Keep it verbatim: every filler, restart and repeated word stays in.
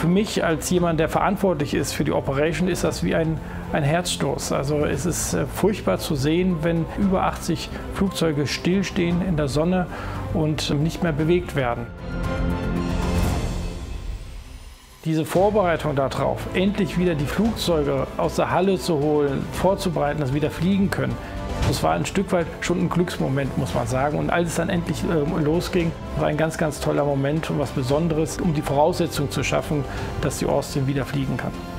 Für mich als jemand, der verantwortlich ist für die Operation, ist das wie ein, ein Herzstoß. Also es ist furchtbar zu sehen, wenn über achtzig Flugzeuge stillstehen in der Sonne und nicht mehr bewegt werden. Diese Vorbereitung darauf, endlich wieder die Flugzeuge aus der Halle zu holen, vorzubereiten, dass sie wieder fliegen können, das war ein Stück weit schon ein Glücksmoment, muss man sagen. Und als es dann endlich äh, losging, war ein ganz, ganz toller Moment und was Besonderes, um die Voraussetzung zu schaffen, dass die Austin wieder fliegen kann.